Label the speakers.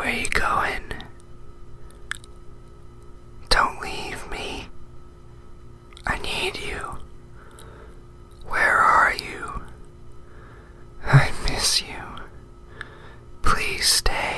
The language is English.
Speaker 1: Where are you going? Don't leave me. I need you. Where are you? I miss you. Please stay.